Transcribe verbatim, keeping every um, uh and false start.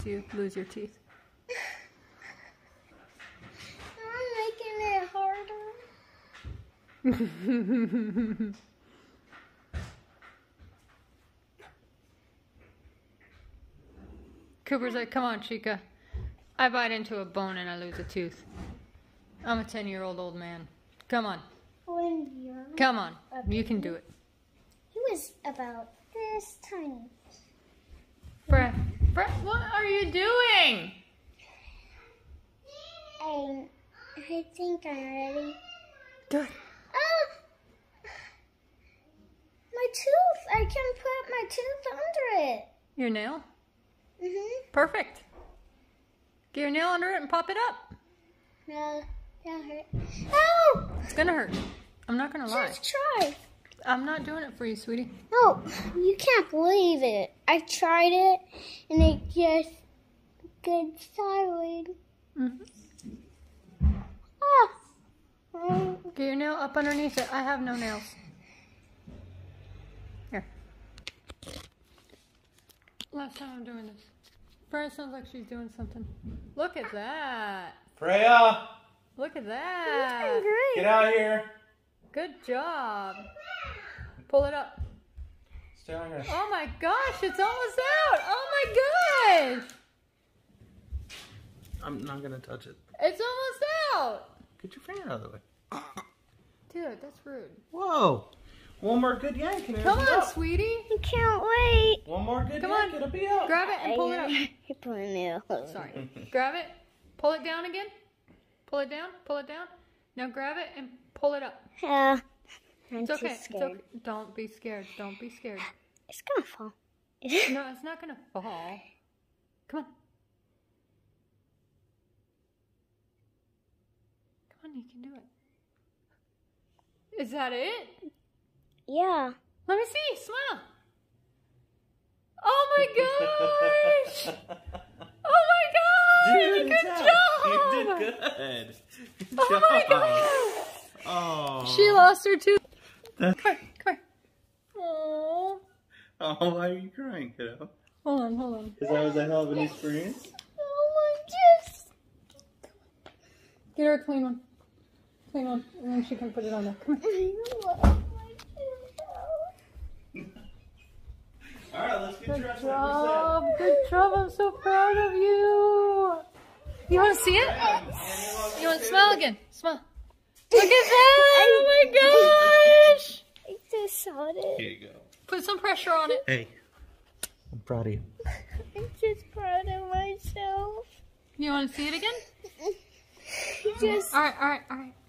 you lose your teeth. I'm making it harder. Cooper's like, come on, Chica. I bite into a bone and I lose a tooth. I'm a ten-year-old old man. Come on. When you're Come on. You can do it. He was about this tiny. Brett, Brett, what are you doing? I, I think I'm ready. Good. Ah! My tooth! I can put my tooth under it. Your nail? Mm-hmm. Perfect. Get your nail under it and pop it up. No, that hurt. Oh! It's gonna hurt. I'm not gonna lie. Just try. I'm not doing it for you, sweetie. No, you can't believe it. I tried it, and it just got sideways. Mm-hmm. Ah! Um, Get your nail up underneath it. I have no nails. Here. Last time I'm doing this. Freya sounds like she's doing something. Look at that. Freya! Look at I'm that. great. Get out here. Good job. Pull it up. Stay on here. Oh my gosh, it's almost out. Oh my gosh. I'm not gonna touch it. It's almost out. Get your finger out of the way. Dude, that's rude. Whoa. One more good yank and Come it'll be on, out. sweetie. I can't wait. One more good Come yank, on. it'll be out. Grab it and pull it up. You're pulling it out. Sorry. Grab it. Pull it down again. Pull it down. Pull it down. Now grab it and pull it up. Yeah. I'm It's too okay. It's scared. okay. Don't be scared. Don't be scared. It's gonna fall. No, it's not gonna fall. Come on. Come on, you can do it. Is that it? Yeah. Let me see. Smile. Oh my gosh! Oh my gosh! Dude, Good job. job! You did good. Good Oh my job. gosh! Oh. She lost her tooth. That- Come here, come here. Aww. Oh, why are you crying, kiddo? Hold on, hold on. Is that was a hell of an experience? Oh my gosh. Get her a clean one. Clean one, and then she can put it on there. Come here. I love my tooth. All right, let's get Good dressed job, good job. I'm so proud of you. You want to see it? You want to smile again? Smile. Look at that! Oh my gosh! I just saw it. Here you go. Put some pressure on it. Hey, I'm proud of you. I'm just proud of myself. You want to see it again? Just All right, all right, all right.